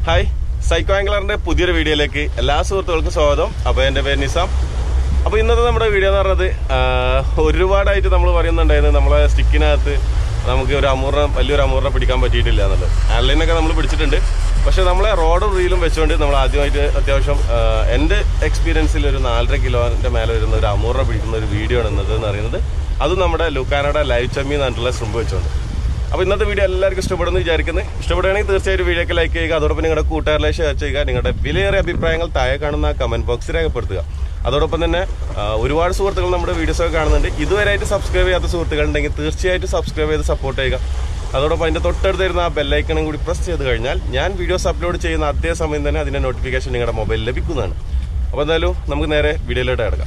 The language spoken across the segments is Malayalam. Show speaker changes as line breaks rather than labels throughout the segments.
ഹായ്, സൈക്കോ ആംഗ്ലറിന്റെ പുതിയൊരു വീഡിയോയിലേക്ക് എല്ലാ സുഹൃത്തുക്കൾക്കും സ്വാഗതം. അപ്പോൾ എൻ്റെ പേര് നിസാം. അപ്പോൾ ഇന്നത്തെ നമ്മുടെ വീഡിയോ എന്ന് പറഞ്ഞത് ഒരുപാടായിട്ട് നമ്മൾ പറയുന്നുണ്ടായിരുന്നു നമ്മളെ സ്റ്റിക്കിനകത്ത് നമുക്ക് ഒരു വലിയൊരു അമൂറിനെ പിടിക്കാൻ പറ്റിയിട്ടില്ല എന്നുള്ളത്. ആൻലൈനൊക്കെ നമ്മൾ പിടിച്ചിട്ടുണ്ട്. പക്ഷേ നമ്മളെ റോഡും റീലും വെച്ചുകൊണ്ട് നമ്മൾ ആദ്യമായിട്ട് അത്യാവശ്യം എൻ്റെ എക്സ്പീരിയൻസിൽ ഒരു 4.5 കിലോൻ്റെ മേലെ വരുന്ന ഒരു അമൂറിനെ പിടിക്കുന്ന ഒരു വീഡിയോ ആണ് ഇന്നത് എന്ന് പറയുന്നത്. അതും നമ്മുടെ ലുക്കാനയുടെ ലൈവ് ചെമ്മീൻ എന്നിട്ടുള്ള സ്ട്രിമ്പ് വെച്ചുകൊണ്ട്. അപ്പോൾ ഇന്നത്തെ വീഡിയോ എല്ലാവർക്കും ഇഷ്ടപ്പെടുന്നു വിചാരിക്കുന്നത്. ഇഷ്ടപ്പെടുകയാണെങ്കിൽ തീർച്ചയായിട്ടും വീഡിയോക്ക് ലൈക്ക് ചെയ്യുക. അതോടൊപ്പം നിങ്ങളുടെ കൂട്ടുകാരിലെ ഷെയർ ചെയ്യുക. നിങ്ങളുടെ വിലയേറിയ അഭിപ്രായങ്ങൾ താഴെ കാണുന്ന കമൻറ്റ് ബോക്സിൽ രേഖപ്പെടുത്തുക. അതോടൊപ്പം തന്നെ ഒരുപാട് സുഹൃത്തുക്കൾ നമ്മുടെ വീഡിയോസൊക്കെ കാണുന്നുണ്ട്. ഇതുവരെയായിട്ട് സബ്സ്ക്രൈബ് ചെയ്യാത്ത സുഹൃത്തുക്കളുണ്ടെങ്കിൽ തീർച്ചയായിട്ടും സബ്സ്ക്രൈബ് ചെയ്ത് സപ്പോർട്ട് ചെയ്യുക. അതോടൊപ്പം അതിൻ്റെ തൊട്ടടുത്ത് വരുന്ന ആ ബെല്ലൈക്കണും കൂടി പ്രസ് ചെയ്ത് കഴിഞ്ഞാൽ ഞാൻ വീഡിയോസ് അപ്ലോഡ് ചെയ്യുന്ന അതേ സമയം തന്നെ അതിൻ്റെ നോട്ടിഫിക്കേഷൻ നിങ്ങളുടെ മൊബൈലിൽ ലഭിക്കുന്നതാണ്. അപ്പോൾ എന്തായാലും നമുക്ക് നേരെ വീഡിയോയിലോട്ട് കിടക്കാം.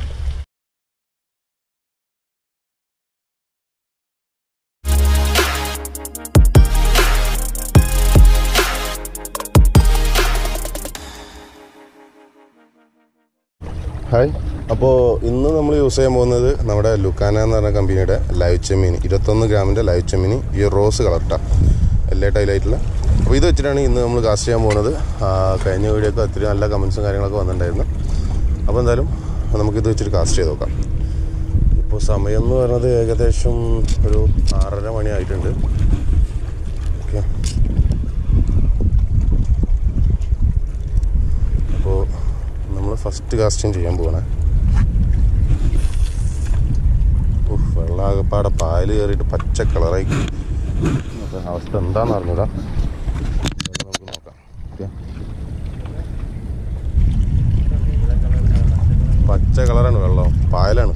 ഹായ്, അപ്പോൾ ഇന്ന് നമ്മൾ യൂസ് ചെയ്യാൻ പോകുന്നത് നമ്മുടെ ലുക്കാന എന്ന് പറഞ്ഞ കമ്പനിയുടെ ലൈവ് ചെമ്മീൻ 21 ഗ്രാമിൻ്റെ ലൈവ് ചെമ്മീൻ. ഈ റോസ് കളർട്ടാ എല്ലാ ടൈലായിട്ടുള്ള. അപ്പോൾ ഇത് വെച്ചിട്ടാണ് ഇന്ന് നമ്മൾ കാസ്റ്റ് ചെയ്യാൻ പോകുന്നത്. കഴിഞ്ഞ വീഡിയോക്ക് ഒത്തിരി നല്ല കമൻസും കാര്യങ്ങളൊക്കെ വന്നിട്ടുണ്ടായിരുന്നു. അപ്പോൾ എന്തായാലും നമുക്കിത് വെച്ചിട്ട് കാസ്റ്റ് ചെയ്ത് നോക്കാം. ഇപ്പോൾ സമയം എന്ന് പറയുന്നത് ഏകദേശം ഒരു 6:30 മണി ആയിട്ടുണ്ട്. ഓക്കെ, അപ്പോൾ നമ്മൾ ഫസ്റ്റ് കാസ്റ്റിംഗ് ചെയ്യാൻ പോകണേ. വെള്ളാകപ്പാടെ പായൽ കയറിയിട്ട് പച്ച കളറായി. അപ്പം അവസ്ഥ എന്താണെന്ന് അറിഞ്ഞൂടാ, നമുക്ക് നോക്കാം. ഓക്കെ, പച്ച കളറാണ് വെള്ളം, പായലാണ്.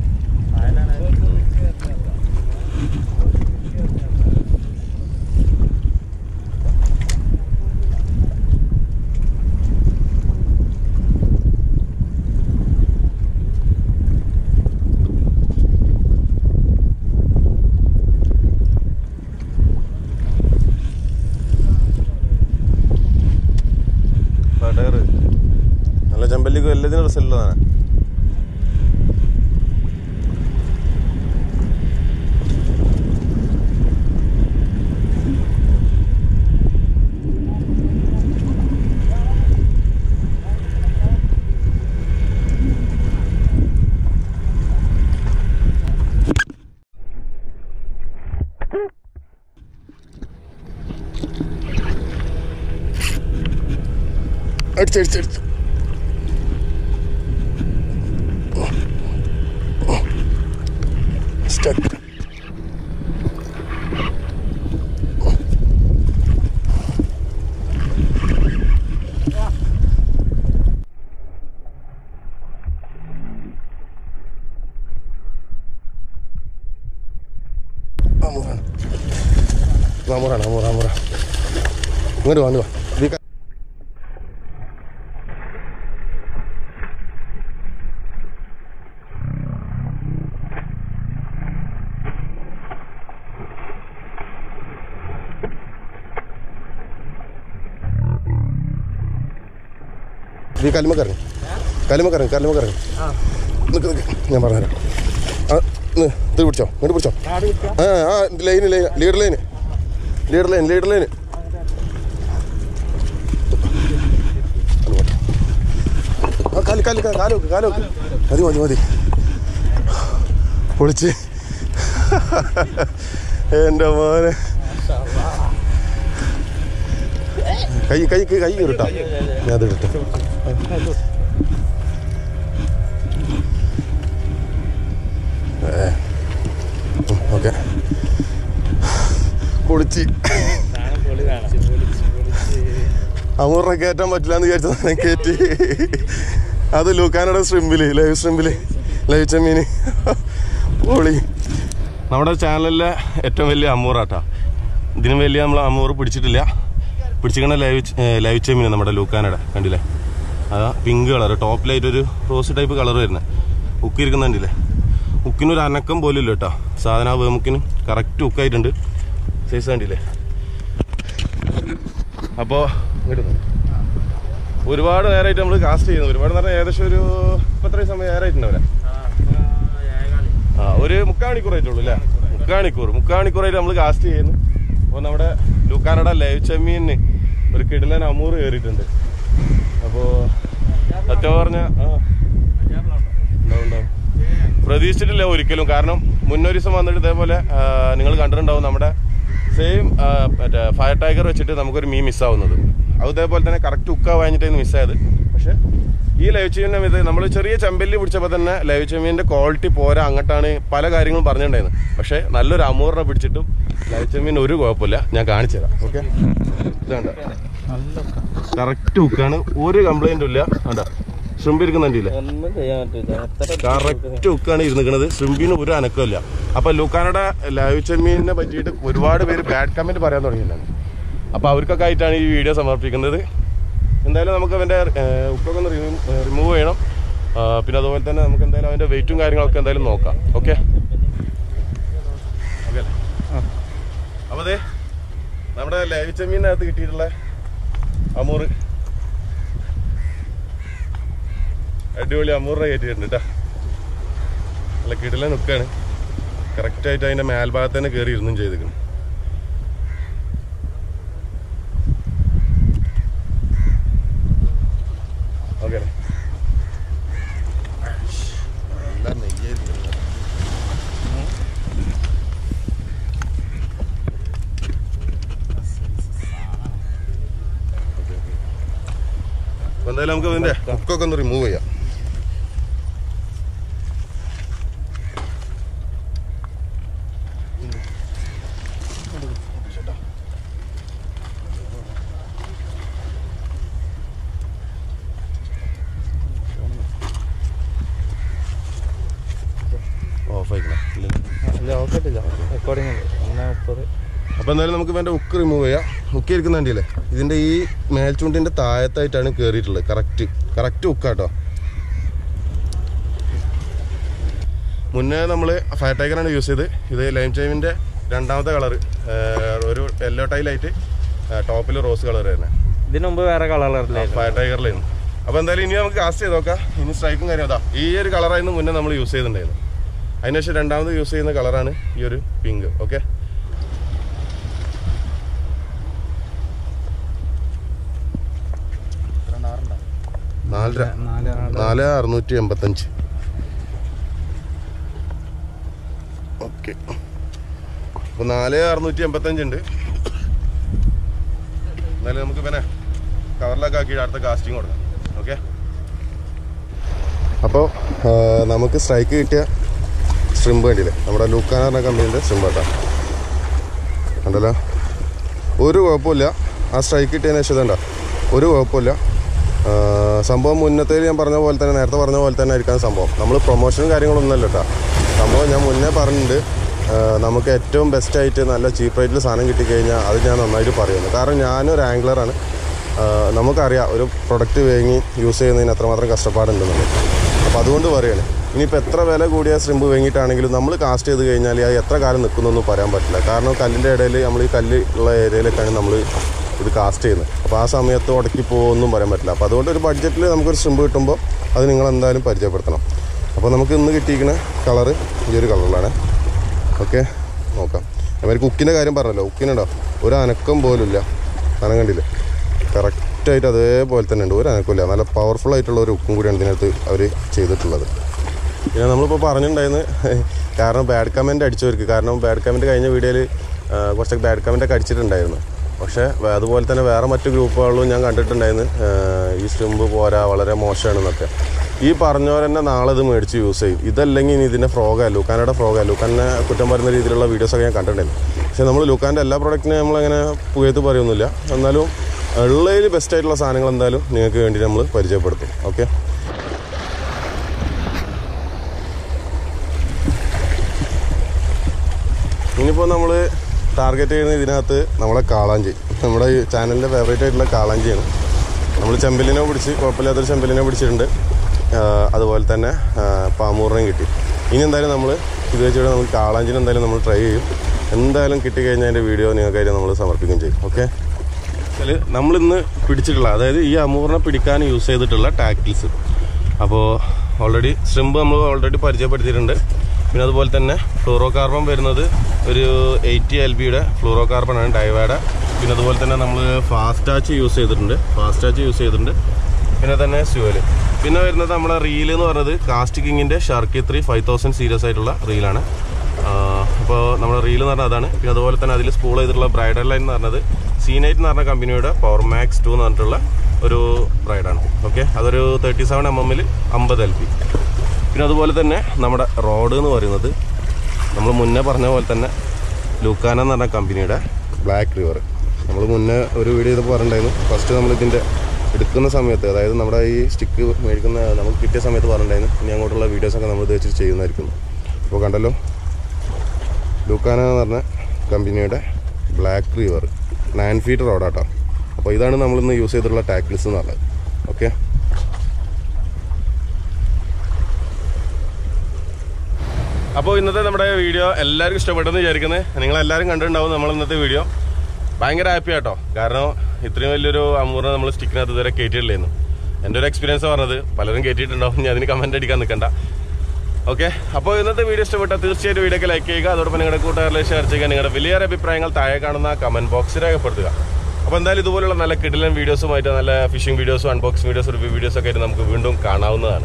നല്ല ചെമ്പല്ലിക്ക് എല്ലാത്തിനും റിസൾട്ടാണ്. അടിച്ചടിച്ചടിച്ചു സ്റ്റക്ക്. അമൂറാണ് അമൂറ അമൂറ. ഇങ്ങോട്ട് വാ. കല്ലുമക്കറങ്ങി നിൽക്ക് ഞാൻ പറഞ്ഞുതരാം. ഇത് പിടിച്ചോ, ഇങ്ങോട്ട് പിടിച്ചോ. ലീഡർ ലൈന് കാലോക്ക് മതി പൊളിച്ച്. എൻ്റെ മോനെ കൈ കയറിട്ടാ ഞാൻ അത് ഇട്ടു. ഓക്കെ, പൊളിച്ച്. അമൂറിനെ കയറ്റാൻ പറ്റില്ല എന്ന് വിചാരിച്ചതാണ് കയറ്റി. അത് ലുക്കാനയുടെ ലൈവ് ചെമ്മീന് പൊളി. നമ്മുടെ ചാനലിലെ ഏറ്റവും വലിയ അമൂറാട്ടാ. ഇതിനും വലിയ നമ്മൾ അമൂറ് പിടിച്ചിരിക്കണ ലൈവ് ചെമ്മീൻ നമ്മുടെ ലുക്കാനയുടെ. കണ്ടില്ലേ, അതാ പിങ്ക് കളർ, ടോപ്പിലായിട്ടൊരു റോസ് ടൈപ്പ് കളർ വരുന്നത്. ഉക്കിരിക്കുന്ന കണ്ടില്ലേ, ഉക്കിനൊരു അനക്കം പോലും ഇല്ല കേട്ടോ. സാധനം വേമുക്കിന് കറക്റ്റ് ഉക്കായിട്ടുണ്ട്. സൈസ് കണ്ടില്ലേ. അപ്പോൾ ഒരുപാട് നേരമായിട്ട് നമ്മൾ കാസ്റ്റ് ചെയ്യുന്നു. ഒരുപാട് നേരം ഏകദേശം ഒരു എത്ര സമയം നേരമായിട്ടുണ്ടാവില്ല. ഒരു 3/4 മണിക്കൂറായിട്ടുള്ളൂ അല്ലേ? 3/4 മണിക്കൂറായിട്ട് നമ്മൾ കാസ്റ്റ് ചെയ്യുന്നു. അപ്പോൾ നമ്മുടെ ലുക്കാനയുടെ ലൈവ് ചെമ്മീന് ഒരു കിടിലൻ അമൂർ കയറിയിട്ടുണ്ട്. അപ്പോൾ സത്യം പറഞ്ഞ ഉണ്ടാവും പ്രതീക്ഷിച്ചിട്ടില്ല ഒരിക്കലും. കാരണം മുന്നൊരു ദിവസം വന്നിട്ട് ഇതേപോലെ നിങ്ങൾ കണ്ടിട്ടുണ്ടാവും നമ്മുടെ സെയിം മറ്റേ ഫയർ ടൈഗർ വെച്ചിട്ട് നമുക്കൊരു മീൻ മിസ്സാവുന്നത്. അത് ഇതേപോലെ തന്നെ കറക്റ്റ് ഉക്ക വാങ്ങിയിട്ടാണ് മിസ്സായത്. പക്ഷെ ഈ ലൈവ് ചെമ്മീൻ്റെ ഇത് നമ്മൾ ചെറിയ ചെമ്പല്ലി പിടിച്ചപ്പോൾ തന്നെ ലൈവ് ചെമ്മീൻ്റെ ക്വാളിറ്റി പോരാ, അങ്ങോട്ടാണ് പല കാര്യങ്ങളും പറഞ്ഞിട്ടുണ്ടായിരുന്നു. പക്ഷെ നല്ലൊരു അമൂറിനെ പിടിച്ചിട്ടും ലൈവ് ചെമ്മീൻ ഒരു കുഴപ്പമില്ല. ഞാൻ കാണിച്ചു തരാം. ഓക്കെ, ഇതാണ്ട കറക്റ്റ് ഉക്കാണ്, ഒരു കംപ്ലൈൻറ്റും ഇല്ല. വേണ്ട ശ്രിമ്പ് ഇരിക്കുന്നുണ്ടല്ലേ, കറക്റ്റ് ഉക്കാണ് ഇരുന്നിക്കുന്നത്. ശ്രിമ്പിന് ഒരു അനക്കമില്ല. അപ്പൊ ലൂക്കാനയുടെ ലൈവ് ചെമ്മീനെ പറ്റിയിട്ട് ഒരുപാട് പേര് ബാഡ് കമന്റ് പറയാൻ തുടങ്ങിയിട്ടാണ്. അപ്പൊ അവർക്കൊക്കെ ആയിട്ടാണ് ഈ വീഡിയോ സമർപ്പിക്കുന്നത്. എന്തായാലും നമുക്ക് അവൻ്റെ ഉക്കൊക്കെ ഒന്ന് റിമൂവ് ചെയ്യണം. പിന്നെ അതുപോലെ തന്നെ നമുക്ക് എന്തായാലും അവൻ്റെ വെയിറ്റും കാര്യങ്ങളൊക്കെ എന്തായാലും നോക്കാം. ഓക്കെ ഓക്കെ അല്ലേ? അപ്പോൾ അതെ നമ്മുടെ ലൈവ് ചെമ്മീനകത്ത് കിട്ടിയിട്ടുള്ള അമൂറ് അടിപൊളി അമൂറിനെ കയറ്റിയിട്ടുണ്ട് കേട്ടോ. നല്ല കിടില നുക്കാണ്. കറക്റ്റായിട്ട് അതിൻ്റെ മേൽഭാഗത്ത് തന്നെ കയറി ഇരുന്നും ചെയ്തിരിക്കണം. ഓക്കെ അല്ലേ? നല്ല നെയ്യായിരുന്നു. അപ്പോൾ എന്തായാലും നമുക്ക് ഇതിൻ്റെ കുക്കൊക്കെ ഒന്ന് റിമൂവ് ചെയ്യാം. അപ്പോൾ എന്തായാലും നമുക്ക് വേണ്ട ഉക്ക് റിമൂവ് ചെയ്യാം. ഉക്ക് ഇരിക്കുന്നുണ്ടല്ലേ, ഇതിൻ്റെ ഈ മേൽചൂണ്ടിൻ്റെ താഴത്തായിട്ടാണ് കയറിയിട്ടുള്ളത്. കറക്റ്റ് ഉക്കാട്ടോ. മുന്നേ നമ്മൾ ഫയർ ടൈഗറാണ് യൂസ് ചെയ്ത്. ഇത് ലൈം ചെമ്മീൻ്റെ രണ്ടാമത്തെ കളർ, ഒരു യെല്ലോ ടൈലായിട്ട് ടോപ്പിൽ റോസ് കളർ തന്നെ.
ഇതിന് മുമ്പ് വേറെ കളറിലായിരുന്നു,
ഫയർ ടൈഗറിലായിരുന്നു. അപ്പോൾ എന്തായാലും ഇനി നമുക്ക് കാസ്റ്റ് ചെയ്ത് നോക്കാം. ഇനി സ്ട്രൈക്കും കാര്യം അതാ ഈ ഒരു കളറായിരുന്നു മുന്നേ നമ്മൾ യൂസ് ചെയ്തിട്ടുണ്ടായിരുന്നു. അതിനുശേഷം രണ്ടാമത് യൂസ് ചെയ്യുന്ന കളറാണ് ഈ ഒരു പിങ്ക്. ഓക്കെ, $4,685. ഓക്കെ, അപ്പോൾ 4,685 ഉണ്ട്. എന്നാലും നമുക്ക് പിന്നെ കവറിലൊക്കെ ആക്കി അടുത്ത കാസ്റ്റിംഗ് കൊടുക്കാം. ഓക്കെ, അപ്പോൾ നമുക്ക് സ്ട്രൈക്ക് കിട്ടിയ സ്ട്രിമ്പ് വേണ്ടിയില്ലേ, നമ്മുടെ ലൂക്കാന എന്ന കമ്പനീൻ്റെ സ്ട്രിമ്പ് കേട്ടോ. കണ്ടല്ലോ, ഒരു കുഴപ്പമില്ല. ആ സ്ട്രൈക്ക് കിട്ടിയതിന് ശേഷം ഇതുണ്ടോ, ഒരു കുഴപ്പമില്ല. സംഭവം മുന്നത്തേൽ ഞാൻ പറഞ്ഞ പോലെ തന്നെ, നേരത്തെ പറഞ്ഞ പോലെ തന്നെ ആയിരിക്കാം സംഭവം. നമ്മൾ പ്രൊമോഷനും കാര്യങ്ങളൊന്നുമല്ല കേട്ടോ. സംഭവം ഞാൻ മുന്നേ പറഞ്ഞിട്ടുണ്ട്, നമുക്ക് ഏറ്റവും ബെസ്റ്റായിട്ട് നല്ല ചീപ്പ് റേറ്റിൽ സാധനം കിട്ടിക്കഴിഞ്ഞാൽ അത് ഞാൻ നന്നായിട്ട് പറയുന്നു. കാരണം ഞാനൊരു ആംഗ്ലറാണ്. നമുക്കറിയാം ഒരു പ്രൊഡക്റ്റ് വാങ്ങി യൂസ് ചെയ്യുന്നതിന് എത്രമാത്രം കഷ്ടപ്പാടുണ്ടെന്നുള്ളത്. അപ്പോൾ അതുകൊണ്ട് പറയുകയാണ്, ഇനിയിപ്പോൾ എത്ര വില കൂടിയ സ്ട്രിമ്പ് വാങ്ങിയിട്ടാണെങ്കിലും നമ്മൾ കാസ്റ്റ് ചെയ്ത് കഴിഞ്ഞാൽ അത് എത്ര കാലം നിൽക്കുന്നൊന്നും പറയാൻ പറ്റില്ല. കാരണം കല്ലിൻ്റെ ഇടയിൽ നമ്മൾ ഈ കല്ല് ഉള്ള ഏരിയയിലേക്കാണ് നമ്മൾ ഇത് കാസ്റ്റ് ചെയ്യുന്നത്. അപ്പോൾ ആ സമയത്ത് ഉടക്കി പോകുമെന്നും പറയാൻ പറ്റില്ല. അപ്പോൾ അതുകൊണ്ട് ഒരു ബഡ്ജറ്റിൽ നമുക്കൊരു സ്ട്രിമ്പ് കിട്ടുമ്പോൾ അത് നിങ്ങളെന്തായാലും പരിചയപ്പെടുത്തണം. അപ്പോൾ നമുക്ക് ഇന്ന് കിട്ടിയിരിക്കുന്ന കളറ് ഈ ഒരു കളറിലാണ്. ഓക്കെ, നോക്കാം. അവർക്ക് ഉക്കിൻ്റെ കാര്യം പറഞ്ഞല്ലോ, ഉക്കിനുണ്ടോ ഒരു അനക്കം പോലും ഇല്ല. അനക്കം കണ്ടില്ലേ, കറക്റ്റായിട്ട് അതേപോലെ തന്നെ ഉണ്ട്, ഒരു അനക്കമില്ല. നല്ല പവർഫുൾ ആയിട്ടുള്ള ഒരു ഉക്കും കൂടിയാണ് ഇതിനകത്ത് അവർ ചെയ്തിട്ടുള്ളത്. പിന്നെ നമ്മളിപ്പോൾ പറഞ്ഞിട്ടുണ്ടായിരുന്നു, കാരണം ബാഡ് കമൻറ്റ് അടിച്ചവർക്ക്, കാരണം ബാഡ് കമൻറ്റ് കഴിഞ്ഞ വീഡിയോയിൽ കുറച്ചൊക്കെ ബാഡ് കമൻറ്റൊക്കെ അടിച്ചിട്ടുണ്ടായിരുന്നു. പക്ഷേ അതുപോലെ തന്നെ വേറെ മറ്റു ഗ്രൂപ്പുകളിലും ഞാൻ കണ്ടിട്ടുണ്ടായിരുന്നു ഈ സ്ട്രിമ്പ് പോരാ, വളരെ മോശമാണെന്നൊക്കെ. ഈ പറഞ്ഞവർ തന്നെ നാളെ ഇത് മേടിച്ച് യൂസ് ചെയ്യും. ഇതല്ലെങ്കിൽ ഇനി ഇതിൻ്റെ ഫ്രോഗാണ്, ലൂക്കാനയുടെ ഫ്രോഗാണ്. ലൂക്കാനെ കുറ്റം പറയുന്ന രീതിയിലുള്ള വീഡിയോസൊക്കെ ഞാൻ കണ്ടിട്ടുണ്ടായിരുന്നു. പക്ഷേ നമ്മൾ ലൂക്കാൻ്റെ എല്ലാ പ്രോഡക്റ്റിനും നമ്മളങ്ങനെ പുകയത്ത് പറയുന്നില്ല. എന്നാലും ഉള്ളതിൽ ബെസ്റ്റായിട്ടുള്ള സാധനങ്ങൾ എന്തായാലും നിങ്ങൾക്ക് വേണ്ടി നമ്മൾ പരിചയപ്പെടുത്തും. ഓക്കെ, ഇനിയിപ്പോൾ നമ്മൾ ടാർഗറ്റ് ചെയ്യുന്ന ഇതിനകത്ത് നമ്മളെ കാളാഞ്ചി, നമ്മുടെ ഈ ചാനലിൻ്റെ ഫേവറേറ്റ് ആയിട്ടുള്ള കാളാഞ്ചിയാണ്. നമ്മൾ ചെമ്പലിനെ പിടിച്ച്, കുഴപ്പമില്ലാത്തൊരു ചെമ്പലിനെ പിടിച്ചിട്ടുണ്ട്. അതുപോലെ തന്നെ പാമൂറിനെയും കിട്ടി. ഇനി എന്തായാലും നമ്മൾ ഇത് വെച്ചിട്ട് നമുക്ക് കാളാഞ്ചിനെ എന്തായാലും നമ്മൾ ട്രൈ ചെയ്യും. എന്തായാലും കിട്ടിക്കഴിഞ്ഞാൽ അതിൻ്റെ വീഡിയോ നിങ്ങൾക്കായിട്ട് നമ്മൾ സമർപ്പിക്കുകയും ചെയ്യും. ഓക്കെ, നമ്മളിന്ന് പിടിച്ചിട്ടുള്ള, അതായത് ഈ അമൂറിനെ പിടിക്കാൻ യൂസ് ചെയ്തിട്ടുള്ള ടാക്കിൽസ്. അപ്പോൾ ഓൾറെഡി സ്ട്രിമ്പ് നമ്മൾ ഓൾറെഡി പരിചയപ്പെടുത്തിയിട്ടുണ്ട്. പിന്നെ അതുപോലെ തന്നെ ഫ്ലൂറോ കാർബൺ വരുന്നത് ഒരു 80 LBയുടെ ഫ്ലൂറോ കാർബണാണ്, ഡൈവയുടെ പിന്നെ അതുപോലെ തന്നെ നമ്മൾ ഫാസ്റ്റ് ടാച്ച് യൂസ് ചെയ്തിട്ടുണ്ട്. പിന്നെ തന്നെ സ്യൂവല്. പിന്നെ വരുന്നത് നമ്മുടെ റീല് എന്ന് പറയുന്നത് കാസ്റ്റ് കിങ്ങിൻ്റെ ഷാർക്കി 3 5000 സീരീസ് ആയിട്ടുള്ള റീലാണ്. അപ്പോൾ നമ്മുടെ റീൽ എന്ന് പറഞ്ഞാൽ അതാണ്. പിന്നെ അതുപോലെ തന്നെ അതിൽ സ്പൂൾ ചെയ്തിട്ടുള്ള ബ്രൈഡൽ ലൈൻ എന്ന് പറഞ്ഞത് C9 എന്ന് പറഞ്ഞ കമ്പനിയുടെ പവർ മാക്സ് 2 എന്ന് പറഞ്ഞിട്ടുള്ള ഒരു ബ്രൈഡാണ്. ഓക്കെ, അതൊരു 37 mm 50 LP. പിന്നെ അതുപോലെ തന്നെ നമ്മുടെ റോഡ് എന്ന് പറയുന്നത് നമ്മൾ മുന്നേ പറഞ്ഞ പോലെ തന്നെ ലൂക്കാന എന്ന് പറഞ്ഞ കമ്പനിയുടെ ബ്ലാക്ക് റിവർ. നമ്മൾ മുന്നേ ഒരു വീഡിയോ ചെയ്തപ്പോൾ പറഞ്ഞിട്ടുണ്ടായിരുന്നു. ഫസ്റ്റ് നമ്മളിതിൻ്റെ എടുക്കുന്ന സമയത്ത്, അതായത് നമ്മുടെ ഈ സ്റ്റിക്ക് മേടിക്കുന്ന നമുക്ക് കിട്ടിയ സമയത്ത് പറഞ്ഞിട്ടുണ്ടായിരുന്നു ഇനി അങ്ങോട്ടുള്ള വീഡിയോസൊക്കെ നമ്മൾ ഇത് വെച്ചിട്ട് ചെയ്യുന്നതായിരിക്കും. അപ്പോൾ കണ്ടല്ലോ, ലൂക്കാന എന്ന് പറഞ്ഞ കമ്പനിയുടെ ബ്ലാക്ക് റിവർ 9 feet റോഡാട്ടോ. അപ്പോൾ ഇതാണ് നമ്മളിന്ന് യൂസ് ചെയ്തിട്ടുള്ള ടാക്കിൾസ് എന്ന് പറഞ്ഞത്. ഓക്കെ, അപ്പോൾ ഇന്നത്തെ നമ്മുടെ വീഡിയോ എല്ലാവർക്കും ഇഷ്ടപ്പെട്ടെന്ന് വിചാരിക്കുന്നത്. നിങ്ങളെല്ലാവരും കണ്ടിട്ടുണ്ടാവും നമ്മൾ ഇന്നത്തെ വീഡിയോ. ഭയങ്കര ഹാപ്പി ആട്ടോ, കാരണം ഇത്രയും വലിയൊരു അമൂറിനെ നമ്മൾ സ്റ്റിക്കിനകത്ത് ഇതുവരെ കയറ്റിയിട്ടില്ലായിരുന്നു. എൻ്റെ ഒരു എക്സ്പീരിയൻസ് പറഞ്ഞത്, പലരും കയറ്റിയിട്ടുണ്ടാവും, ഞാൻ അതിന് കമൻറ്റ് അടിക്കാൻ നിൽക്കണ്ട. ഓക്കെ, അപ്പോൾ ഇന്നത്തെ വീഡിയോ ഇഷ്ടപ്പെട്ടാൽ തീർച്ചയായിട്ടും വീഡിയോക്ക് ലൈക്ക് ചെയ്യുക. അതോടൊപ്പം നിങ്ങളുടെ കൂട്ടുകാരിലേക്ക് ഷെയർ ചെയ്യുക. നിങ്ങളുടെ വലിയ അഭിപ്രായങ്ങൾ താഴെ കാണുന്ന കമൻറ്റ് ബോക്സിൽ രേഖപ്പെടുത്തുക. അപ്പോൾ എന്തായാലും ഇതുപോലുള്ള നല്ല കിടിലൻ വീഡിയോസുമായിട്ട്, നല്ല ഫിഷിംഗ് വീഡിയോസും അൺബോക്സിംഗ് വീഡിയോസും റിവ്യൂ വീഡിയോസൊക്കെ ആയിട്ട് നമുക്ക് വീണ്ടും കാണാവുന്നതാണ്.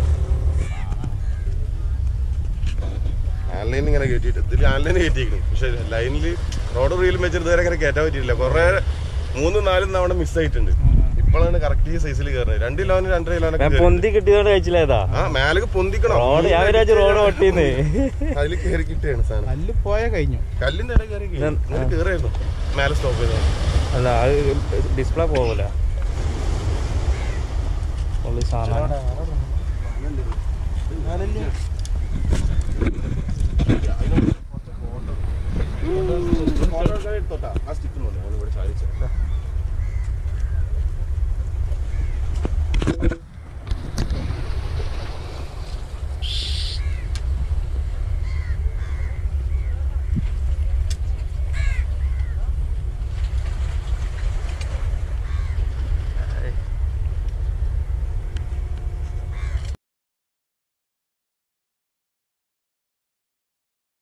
ലാൻഡ് ലൈൻ ഇങ്ങനെ കയറ്റിയിട്ട് ഇതിൽ ലാൻഡ് ലൈൻ കയറ്റിയിരിക്കുന്നു. പക്ഷേ ലൈനിൽ റോഡ് റീലും വെച്ചിട്ട് ഇതുവരെ അങ്ങനെ കയറ്റാൻ പറ്റിയിട്ടില്ല. കുറേ 3-4 തവണ മിസ്സായിട്ടുണ്ട്. ഇപ്പോഴാണ് കറക്റ്റ് ഈ സൈസിൽ കയറുന്നത്. 2 കിലോന് 2.5 കിലോനൊക്കെ
പൊന്തി കിട്ടിയതുകൊണ്ട് കഴിച്ചില്ലേതാ
മേലേക്ക് പൊന്തിക്കണം.
റോഡ് ഒട്ടിന്ന്
അതിൽ കയറി കിട്ടിയാണ് സാധനം.
കല്ല് പോയ കഴിഞ്ഞു.
കല്ലിന്റെ ഇടയിൽ കയറി കയറിയായിരുന്നു. മേലെ സ്റ്റോപ്പ് ചെയ്ത
അല്ല, അത് ഡിസ്പ്ലേ പോകൂല സാധനം.